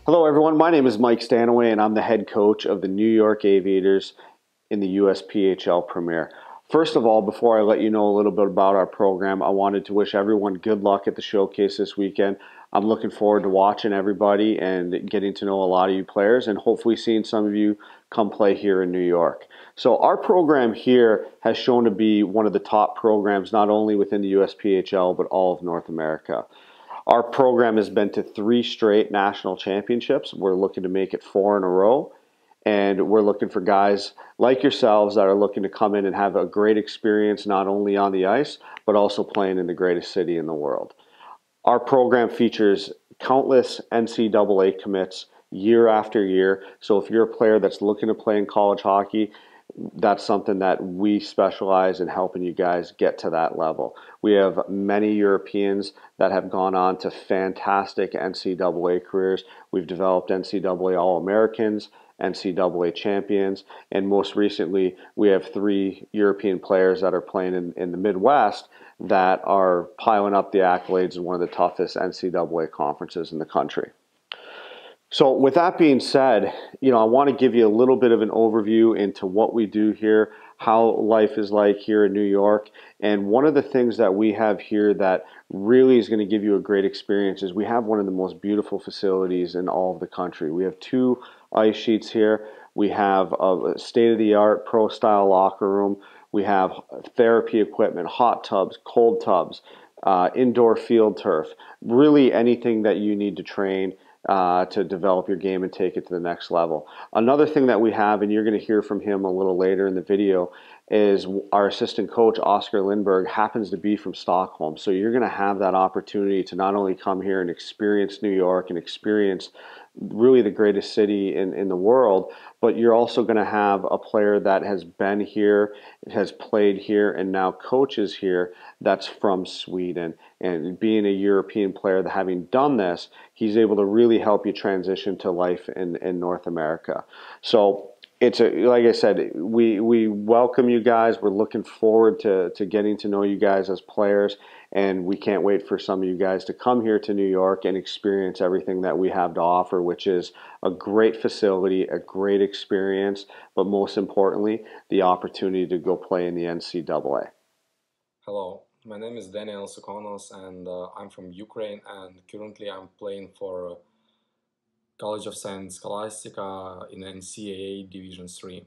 Hello, everyone. My name is Mike Stanaway, and I'm the head coach of the New York Aviators in the USPHL Premier. First of all, before I let you know a little bit about our program, I wanted to wish everyone good luck at the showcase this weekend. I'm looking forward to watching everybody and getting to know a lot of you players and hopefully seeing some of you come play here in New York. So our program here has shown to be one of the top programs not only within the USPHL but all of North America. Our program has been to 3 straight national championships. We're looking to make it 4 in a row. And we're looking for guys like yourselves that are looking to come in and have a great experience not only on the ice, but also playing in the greatest city in the world. Our program features countless NCAA commits year after year. So if you're a player that's looking to play in college hockey, that's something that we specialize in helping you guys get to that level. We have many Europeans that have gone on to fantastic NCAA careers. We've developed NCAA All-Americans, NCAA champions, and most recently we have 3 European players that are playing in the Midwest that are piling up the accolades in one of the toughest NCAA conferences in the country. So with that being said, I want to give you a little bit of an overview into what we do here, how life is like here in New York. And one of the things that we have here that really is going to give you a great experience is we have one of the most beautiful facilities in all of the country. We have 2 ice sheets here. We have a state-of-the-art pro-style locker room. We have therapy equipment, hot tubs, cold tubs, indoor field turf, really anything that you need to train to develop your game and take it to the next level. Another thing that we have, and you're going to hear from him a little later in the video, is our assistant coach, Oscar Lindberg, happens to be from Stockholm. So you're going to have that opportunity to not only come here and experience New York and experience really the greatest city in the world, but you're also going to have a player that has been here, has played here, and now coaches here that's from Sweden. And being a European player, that having done this, he's able to really help you transition to life in North America. So like I said, we welcome you guys. We're looking forward to getting to know you guys as players, and we can't wait for some of you guys to come here to New York and experience everything that we have to offer, which is a great facility, a great experience, but most importantly, the opportunity to go play in the NCAA. Hello, my name is Daniel Sukonos and I'm from Ukraine, and currently I'm playing for College of Saint Scholastica in NCAA Division 3.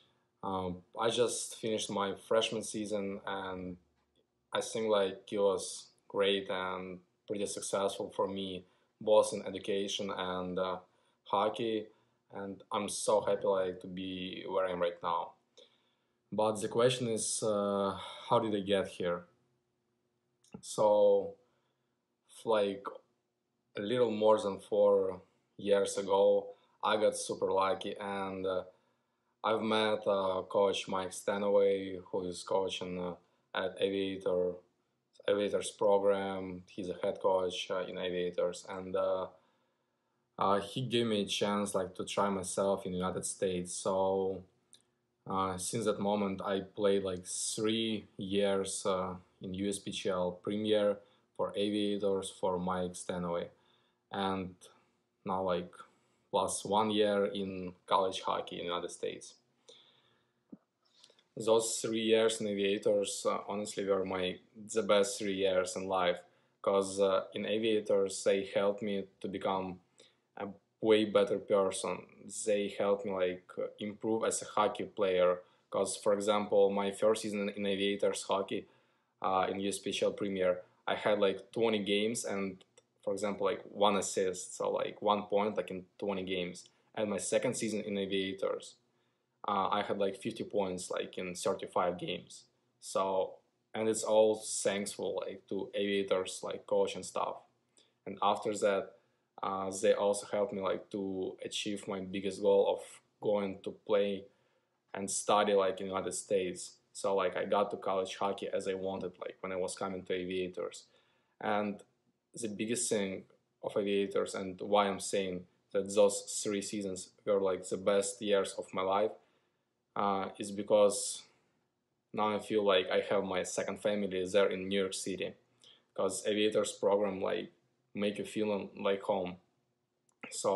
I just finished my freshman season and I think like it was great and pretty successful for me, both in education and hockey, and I'm so happy like to be where I am right now. But the question is, how did I get here? So, like a little more than 4 years ago, I got super lucky and I've met Coach Mike Stanaway, who is coaching at Aviators program. He's a head coach in Aviators, and he gave me a chance like to try myself in the United States. So since that moment, I played like 3 years in USPHL Premier for Aviators for Mike Stanaway, and now like plus 1 year in college hockey in the United States. Those 3 years in Aviators honestly were the best 3 years in life, because in Aviators they helped me to become a way better person. They helped me like improve as a hockey player. Because for example, my first season in Aviators hockey in USPHL Premier, I had like 20 games and for example like 1 assist, so like 1 point like in 20 games. And my second season in Aviators, I had like 50 points like in 35 games. So, and it's all thankful like to Aviators like coach and staff. And after that, they also helped me like to achieve my biggest goal of going to play and study like in the United States. So like I got to college hockey as I wanted, like when I was coming to Aviators. And the biggest thing of Aviators and why I'm saying that those 3 seasons were like the best years of my life is because now I feel like I have my second family there in New York City, because Aviators program like make you feel like home. So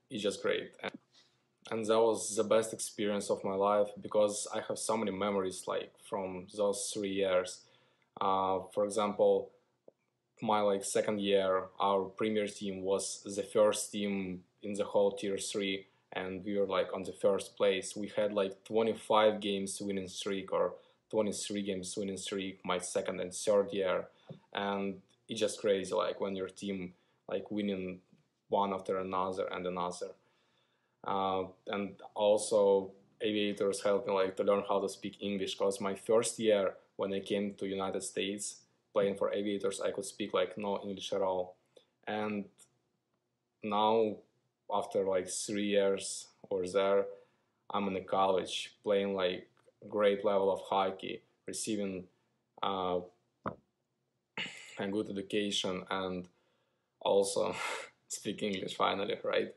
it's just great. And that was the best experience of my life because I have so many memories like from those 3 years. For example, my like second year, our premier team was the first team in the whole tier 3, and we were like on the first place. We had like 25 games winning streak or 23 games winning streak my second and third year, and it's just crazy like when your team like winning one after another and another. And also Aviators helped me like to learn how to speak English, because my first year when I came to United States playing for Aviators, I could speak like no English at all. And now after like 3 years or there, I'm in a college playing like great level of hockey, receiving a good education, and also speak English finally, right?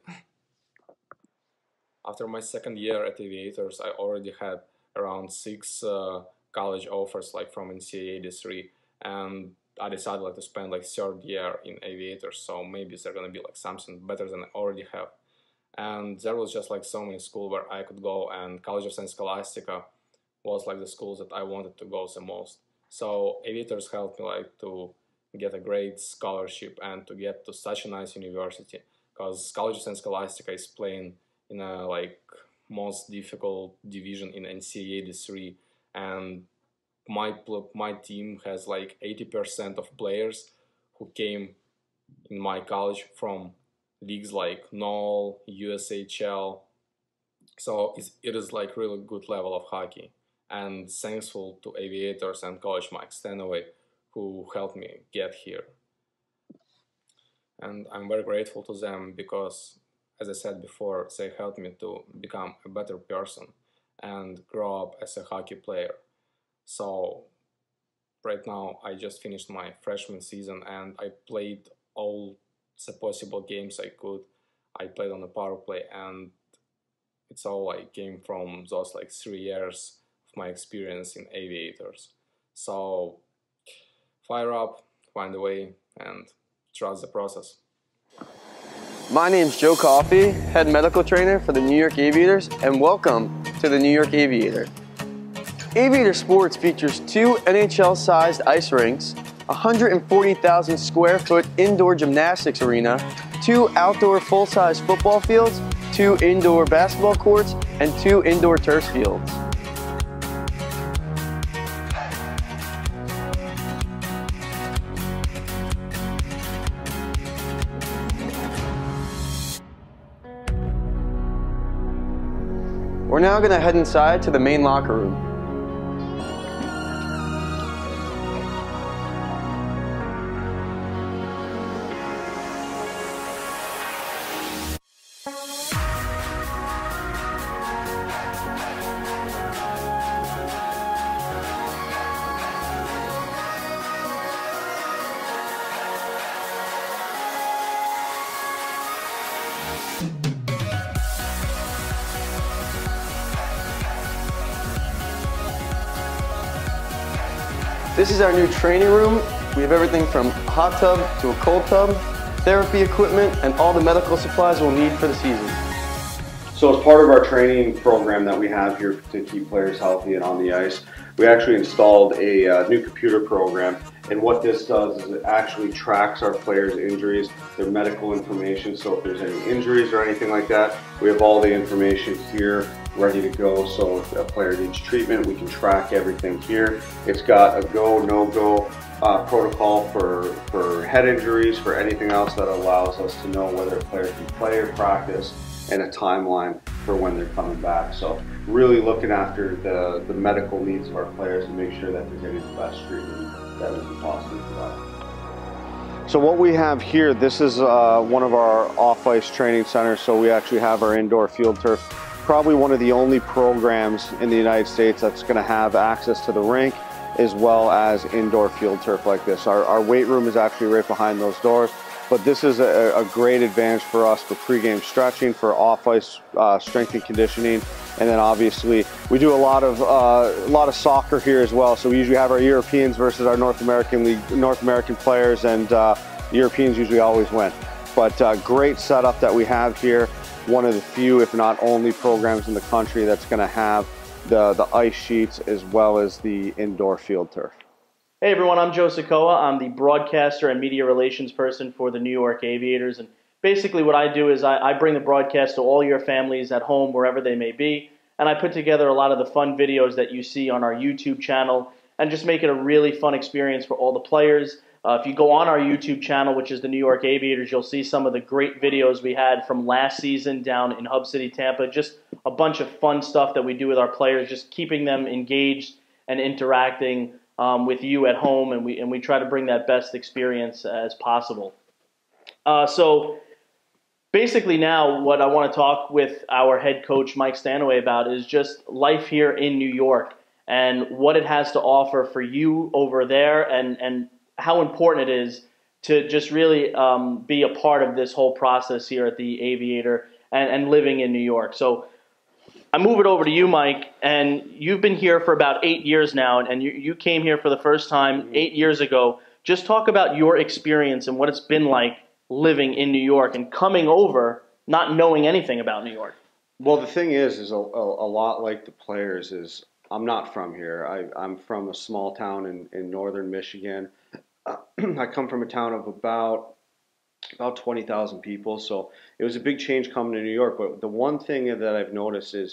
After my second year at Aviators, I already had around 6 college offers like from NCAA D3, and I decided like to spend like third year in Aviators, so maybe there's gonna be like something better than I already have. And there was just like so many schools where I could go, and College of San Scholastica was like the schools that I wanted to go the most. So Aviators helped me like to get a great scholarship and to get to such a nice university, because College of San Scholastica is playing in a like most difficult division in NCAA D3, and my team has like 80% of players who came in my college from leagues like NOL, USHL. So it is like really good level of hockey, and thankful to Aviators and Coach Mike Stanaway who helped me get here. And I'm very grateful to them because, as I said before, they helped me to become a better person and grow up as a hockey player. So right now I just finished my freshman season and I played all the possible games I could. I played on the power play, and it's all like came from those like 3 years of my experience in Aviators. So fire up, find a way, and trust the process. My name's Joe Coffey, head medical trainer for the New York Aviators, and welcome to the New York Aviator. Aviator Sports features 2 NHL-sized ice rinks, 140,000 square foot indoor gymnastics arena, 2 outdoor full-size football fields, 2 indoor basketball courts, and 2 indoor turf fields. We're now going to head inside to the main locker room. This is our new training room. We have everything from a hot tub to a cold tub, therapy equipment, and all the medical supplies we'll need for the season. So as part of our training program that we have here to keep players healthy and on the ice, we actually installed a new computer program. And what this does is it actually tracks our players' injuries, their medical information. So if there's any injuries or anything like that, we have all the information here ready to go. So if a player needs treatment, we can track everything here. It's got a go, no-go protocol for head injuries, for anything else that allows us to know whether a player can play or practice, and a timeline for when they're coming back. So really looking after the medical needs of our players and make sure that they're getting the best treatment that we can possibly provide. So what we have here, this is one of our off-ice training centers. So we actually have our indoor field turf. Probably one of the only programs in the United States that's going to have access to the rink as well as indoor field turf like this. Our weight room is actually right behind those doors. But this is a great advantage for us for pregame stretching, for off-ice strength and conditioning, and then obviously we do a lot of soccer here as well. So we usually have our Europeans versus our North American players, and Europeans usually always win. But great setup that we have here. one of the few, if not only, programs in the country that's going to have the ice sheets as well as the indoor field turf. Hey everyone, I'm Joe Sikoa. I'm the broadcaster and media relations person for the New York Aviators. And basically what I do is I bring the broadcast to all your families at home, wherever they may be. And I put together a lot of the fun videos that you see on our YouTube channel and just make it a really fun experience for all the players. If you go on our YouTube channel, which is the New York Aviators, you'll see some of the great videos we had from last season down in Hub City, Tampa. Just a bunch of fun stuff that we do with our players, just keeping them engaged and interacting with you at home, and we try to bring that best experience as possible. So basically now what I want to talk with our head coach, Mike Stanaway, about is just life here in New York and what it has to offer for you over there, and how important it is to just really be a part of this whole process here at the Aviator and living in New York. So I move it over to you, Mike, and you've been here for about 8 years now, and you came here for the first time 8 years ago. Just talk about your experience and what it's been like living in New York and coming over not knowing anything about New York. Well, the thing is a lot like the players is I'm not from here. I'm from a small town in northern Michigan. I come from a town of about 20,000 people, so it was a big change coming to New York. But the one thing that I've noticed is,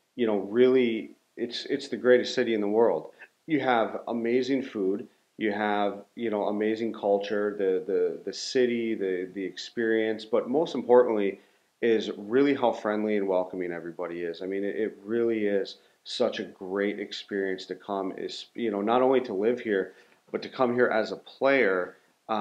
really it's the greatest city in the world. You have amazing food, you have amazing culture, the city, the experience, but most importantly is really how friendly and welcoming everybody is. I mean, it really is such a great experience to come. Is not only to live here, but to come here as a player.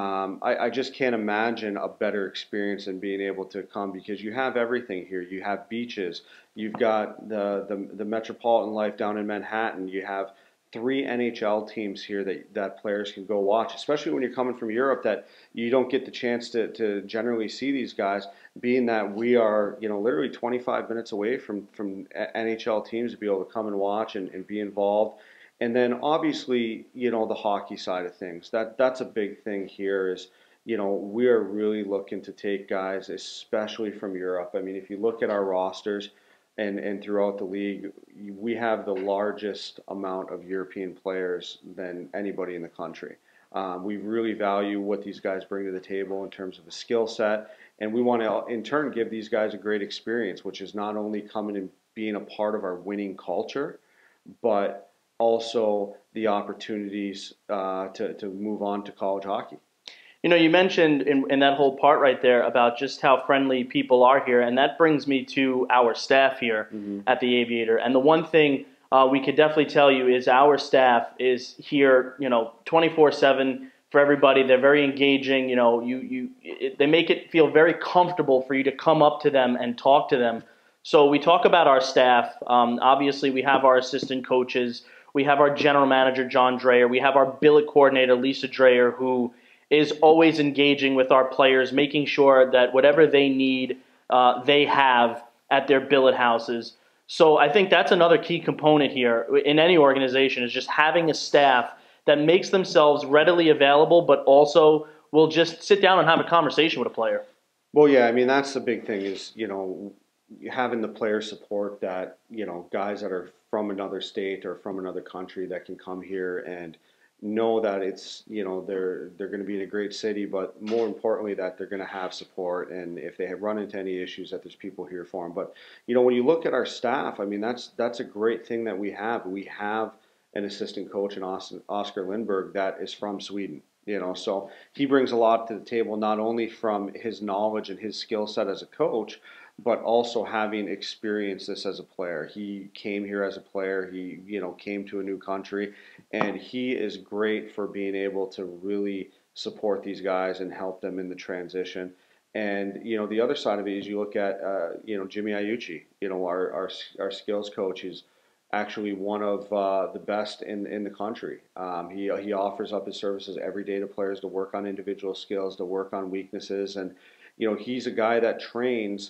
I just can't imagine a better experience than being able to come, because you have everything here. You have beaches. You've got the metropolitan life down in Manhattan. You have 3 NHL teams here that players can go watch, especially when you're coming from Europe, that you don't get the chance to generally see these guys, being that we are literally 25 minutes away from NHL teams to be able to come and watch and be involved. And then obviously, the hockey side of things, that's a big thing here is, we are really looking to take guys, especially from Europe. I mean, if you look at our rosters and throughout the league, we have the largest amount of European players than anybody in the country. We really value what these guys bring to the table in terms of a skill set, and we want to in turn give these guys a great experience, which is not only coming and being a part of our winning culture, but also the opportunities to move on to college hockey. You mentioned in that whole part right there about just how friendly people are here, and that brings me to our staff here at the Aviator. And the one thing we could definitely tell you is our staff is here, 24/7 for everybody. They're very engaging. They make it feel very comfortable for you to come up to them and talk to them. So we talk about our staff. Obviously, we have our assistant coaches. We have our general manager, John Dreyer. We have our billet coordinator, Lisa Dreyer, who is always engaging with our players, making sure that whatever they need, they have at their billet houses. So I think that's another key component here in any organization, is just having a staff that makes themselves readily available, but also will just sit down and have a conversation with a player. Well, yeah, I mean, that's the big thing is, having the player support that, guys that are from another state or from another country that can come here and know that it's, they're going to be in a great city, but more importantly that they're going to have support, and if they have run into any issues that there's people here for them. But when you look at our staff, I mean, that's a great thing that we have. We have an assistant coach in Oscar Lindberg that is from Sweden. So he brings a lot to the table, not only from his knowledge and his skill set as a coach, but also having experienced this as a player. He came here as a player. He, came to a new country, and he is great for being able to really support these guys and help them in the transition. And, the other side of it is you look at, Jimmy Iucci, our skills coach is actually one of the best in the country. He offers up his services every day to players to work on individual skills, to work on weaknesses. And, he's a guy that trains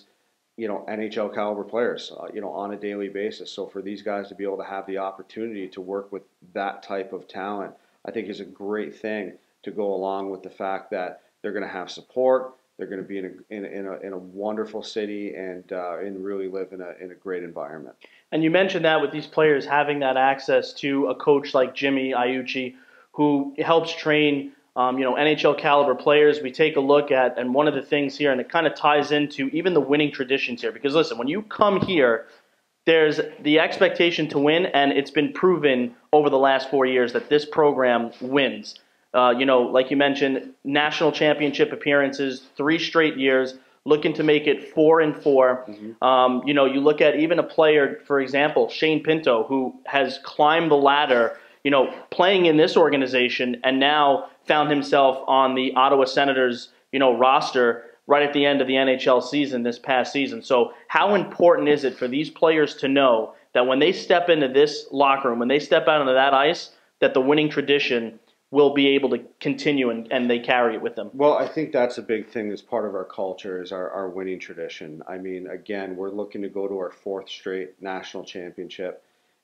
NHL caliber players, on a daily basis. So for these guys to be able to have the opportunity to work with that type of talent, I think is a great thing to go along with the fact that they're going to have support, They're going to be in a wonderful city and really live in a great environment. And you mentioned that with these players having that access to a coach like Jimmy Iucci, who helps train NHL caliber players. We take a look at, and one of the things here, and it kind of ties into even the winning traditions here. Because listen, when you come here, there's the expectation to win, and it's been proven over the last 4 years that this program wins. Like you mentioned, national championship appearances, 3 straight years, looking to make it 4-4. Mm-hmm. You look at even a player, for example, Shane Pinto, who has climbed the ladder, playing in this organization and now found himself on the Ottawa Senators, roster right at the end of the NHL season this past season. So how important is it for these players to know that when they step into this locker room, when they step out onto that ice, that the winning tradition will be able to continue and they carry it with them? Well, I think that's a big thing as part of our culture is our winning tradition. I mean, again, we're looking to go to our 4th straight national championship.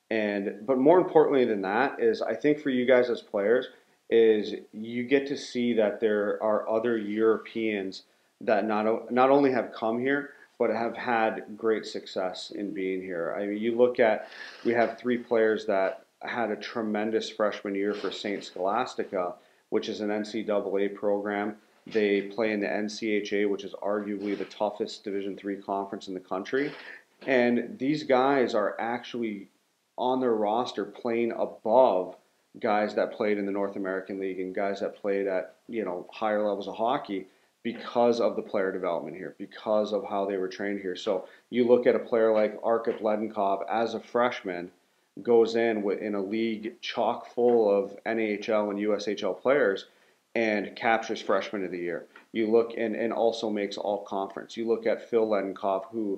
But more importantly than that is I think for you guys as players is you get to see that there are other Europeans that not only have come here, but have had great success in being here. I mean, you look at, we have 3 players that had a tremendous freshman year for St. Scholastica, which is an NCAA program. They play in the NCHA, which is arguably the toughest Division III conference in the country. And these guys are actually on their roster playing above guys that played in the North American League and guys that played at higher levels of hockey because of the player development here, because of how they were trained here. So you look at a player like Arkhip Ledenkov as a freshman, goes in a league chock full of NHL and USHL players and captures freshman of the year. You look and also makes all conference. You look at Phil Ledenkov, who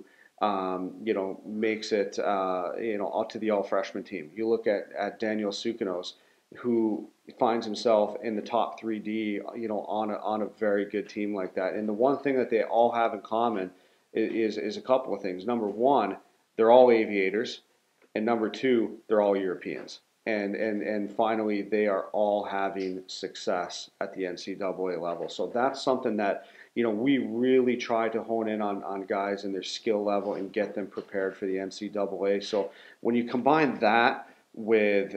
makes it up to the all freshman team. You look at Daniel Sukanos, who finds himself in the top 3D, on a very good team like that. And the one thing that they all have in common is a couple of things. Number one, they're all aviators, and number 2, they're all Europeans. And finally, they are all having success at the NCAA level. So that's something that we really try to hone in on guys and their skill level and get them prepared for the NCAA. So when you combine that with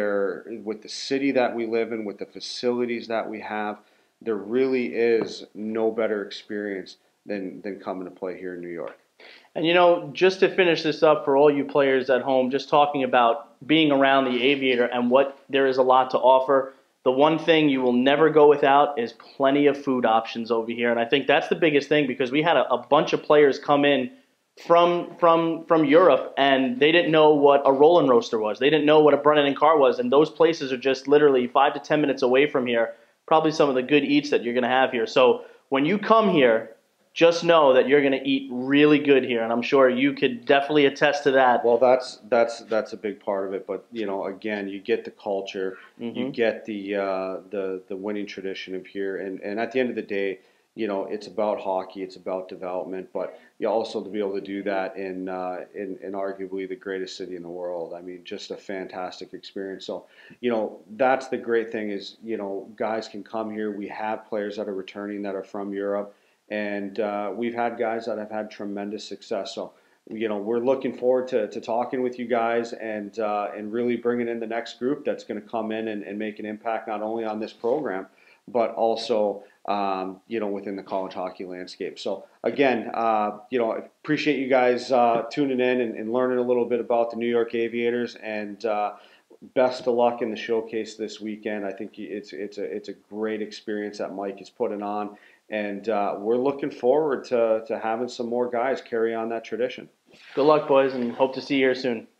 the city that we live in, with the facilities that we have, there really is no better experience than coming to play here in New York. And just to finish this up for all you players at home, just talking about being around the Aviator and what there is a lot to offer, the one thing you will never go without is plenty of food options over here. And I think that's the biggest thing, because we had a bunch of players come in from Europe, and they didn't know what a Roll and Roaster was. They didn't know what a Brennan and Carr was, and those places are just literally 5 to 10 minutes away from here. Probably some of the good eats that you're going to have here. So when you come here, just know that you're going to eat really good here, and I'm sure you could definitely attest to that. Well, that's a big part of it, but again, you get the culture, you get the winning tradition of here, and at the end of the day, it's about hockey, it's about development, but you also to be able to do that in arguably the greatest city in the world. I mean, just a fantastic experience. So, that's the great thing is, guys can come here. We have players that are returning that are from Europe. And we've had guys that have had tremendous success. So, we're looking forward to talking with you guys and really bringing in the next group that's going to come in and make an impact not only on this program, but also, within the college hockey landscape. So, again, appreciate you guys tuning in and learning a little bit about the New York Aviators. And best of luck in the showcase this weekend. I think it's a great experience that Mike is putting on. And we're looking forward to having some more guys carry on that tradition. Good luck, boys, and hope to see you here soon.